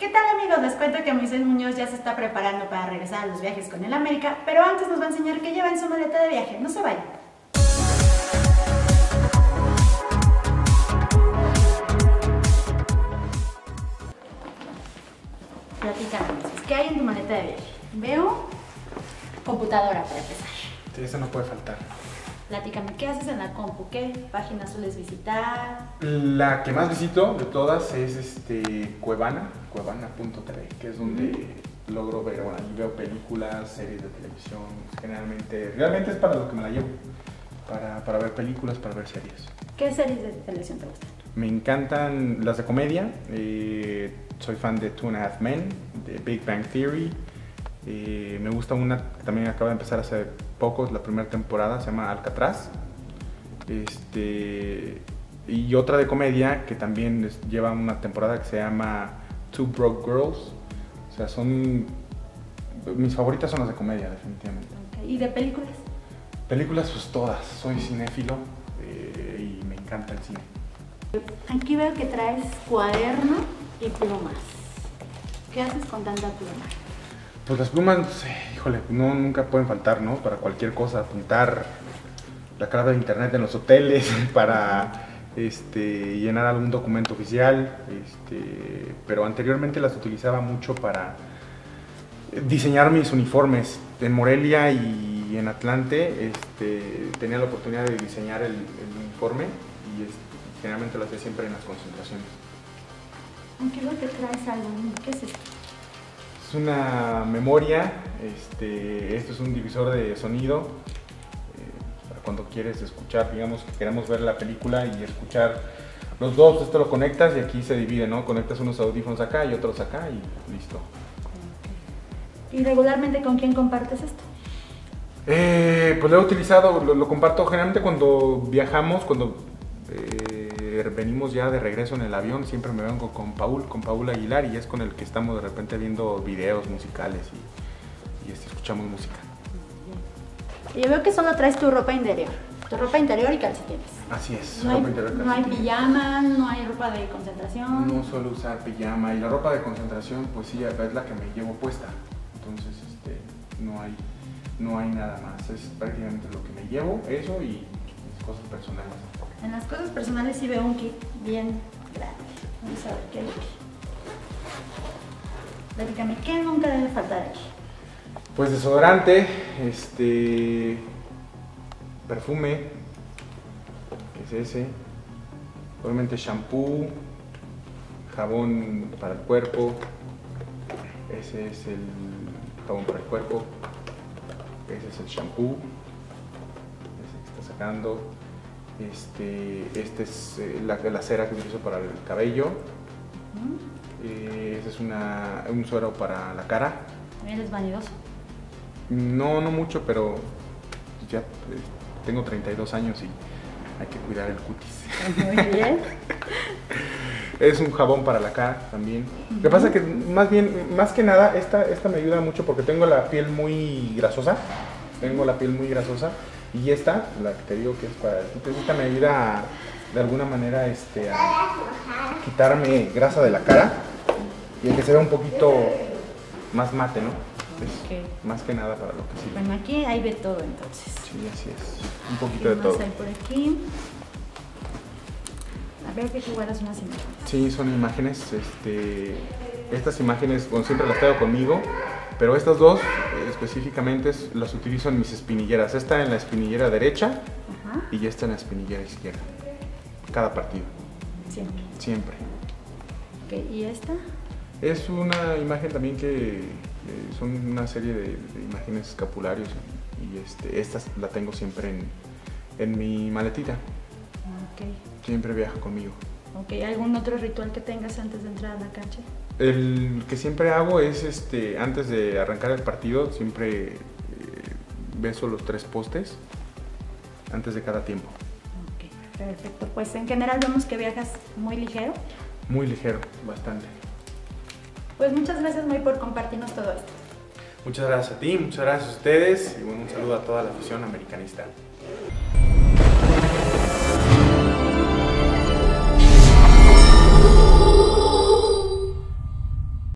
¿Qué tal, amigos? Les cuento que Moisés Muñoz ya se está preparando para regresar a los viajes con el América, pero antes nos va a enseñar qué lleva en su maleta de viaje. No se vayan. Platícame, Moisés, ¿qué hay en tu maleta de viaje? Veo computadora para empezar. Sí, eso no puede faltar. Platícame, ¿qué haces en la compu? ¿Qué páginas sueles visitar? La que más visito de todas es Cuevana, cuevana.tv, que es donde logro ver, bueno, ahí veo películas, series de televisión, generalmente, realmente es para lo que me la llevo, para ver películas, para ver series. ¿Qué series de televisión te gustan? Me encantan las de comedia, soy fan de Two and a Half Men, de Big Bang Theory. Me gusta una que también acaba de empezar hace poco, la primera temporada, se llama Alcatraz. Y otra de comedia que también lleva una temporada que se llama Two Broke Girls. O sea, mis favoritas son las de comedia, definitivamente. Okay. ¿Y de películas? Películas, pues todas. Soy cinéfilo y me encanta el cine. Aquí veo que traes cuaderno y plumas. ¿Qué haces con tanta pluma? Pues las plumas, híjole, nunca pueden faltar, ¿no? Para cualquier cosa, apuntar la clave de internet en los hoteles, para llenar algún documento oficial, pero anteriormente las utilizaba mucho para diseñar mis uniformes. En Morelia y en Atlante tenía la oportunidad de diseñar el uniforme y generalmente lo hacía siempre en las concentraciones. Aunque veo que traes algo, ¿qué es esto? Es una memoria, esto es un divisor de sonido, para cuando quieres escuchar, digamos que queremos ver la película y escuchar los dos, esto lo conectas y aquí se divide, ¿no? Conectas unos audífonos acá y otros acá y listo. ¿Y regularmente con quién compartes esto? Pues lo he utilizado, lo comparto generalmente cuando viajamos, cuando venimos ya de regreso en el avión, siempre me vengo con Paul Aguilar, y es con el que estamos de repente viendo videos musicales y escuchamos música. Yo veo que solo traes tu ropa interior y calcetines. Así es, ropa interior, calcetines. No hay pijama, no hay ropa de concentración. No suelo usar pijama, y la ropa de concentración pues sí, es la que me llevo puesta, entonces no hay nada más, es prácticamente lo que me llevo, eso y mis cosas personales. En las cosas personales sí veo un kit bien grande. Vamos a ver qué hay aquí. Platícame, ¿qué nunca debe faltar aquí? Pues desodorante, perfume, que es ese, obviamente shampoo, jabón para el cuerpo, ese es el jabón para el cuerpo, ese es el shampoo, ese que está sacando. Esta es la cera que utilizo para el cabello. Este es un suero para la cara. ¿Eres vanidoso? No mucho, pero ya tengo 32 años y hay que cuidar el cutis. Muy bien. Es un jabón para la cara también. Lo que pasa es que más que nada, esta me ayuda mucho porque tengo la piel muy grasosa. Y esta, la que te digo que es para el cutis, esta me ayuda de alguna manera a quitarme grasa de la cara y a que se vea un poquito más mate, ¿no? Okay. Más que nada para lo que sirve. Bueno, aquí hay de todo entonces. Sí, así es. Un poquito de todo. ¿Qué más hay por aquí? A ver, que guardas unas imágenes. Sí, son imágenes. Estas imágenes, bueno, siempre las traigo conmigo, pero estas dos específicamente las utilizo en mis espinilleras. Esta en la espinillera derecha. Ajá. Y esta en la espinillera izquierda. Cada partido. Siempre. Siempre. Okay, ¿y esta? Es una imagen también que son una serie de imágenes escapularios y esta la tengo siempre en mi maletita. Okay. Siempre viaja conmigo. Okay. ¿Algún otro ritual que tengas antes de entrar a la cancha? El que siempre hago es antes de arrancar el partido, siempre beso los 3 postes antes de cada tiempo. Okay, perfecto. Pues en general vemos que viajas muy ligero. Muy ligero, bastante. Pues muchas gracias, Moy, por compartirnos todo esto. Muchas gracias a ti, muchas gracias a ustedes y bueno, un saludo a toda la afición americanista.